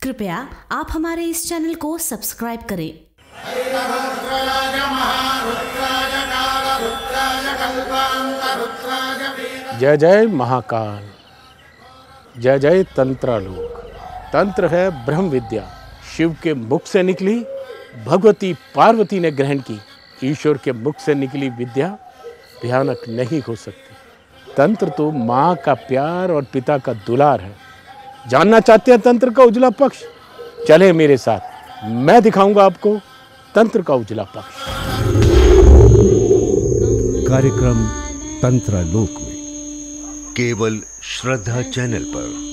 कृपया आप हमारे इस चैनल को सब्सक्राइब करें। जय जय महाकाल, जय जय तंत्रालोक। तंत्र है ब्रह्म विद्या, शिव के मुख से निकली, भगवती पार्वती ने ग्रहण की। ईश्वर के मुख से निकली विद्या भयानक नहीं हो सकती। तंत्र तो माँ का प्यार और पिता का दुलार है। जानना चाहते हैं तंत्र का उजला पक्ष? चले मेरे साथ, मैं दिखाऊंगा आपको तंत्र का उजला पक्ष। कार्यक्रम तंत्रालोक में केवल श्रद्धा चैनल पर।